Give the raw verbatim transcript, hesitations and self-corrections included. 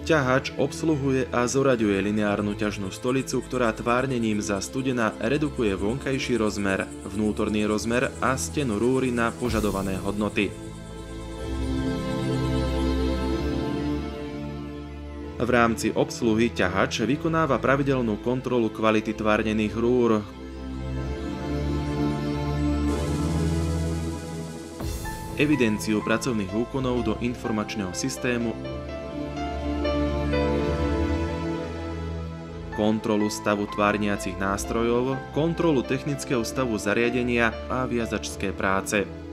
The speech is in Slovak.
Ťahač obsluhuje a zoraďuje lineárnu ťažnú stolicu, ktorá tvárnením za studena redukuje vonkajší rozmer, vnútorný rozmer a stenu rúry na požadované hodnoty. V rámci obsluhy ťahač vykonáva pravidelnú kontrolu kvality tvárnených rúr, evidenciu pracovných úkonov do informačného systému, kontrolu stavu tvárniacich nástrojov, kontrolu technického stavu zariadenia a viazačské práce.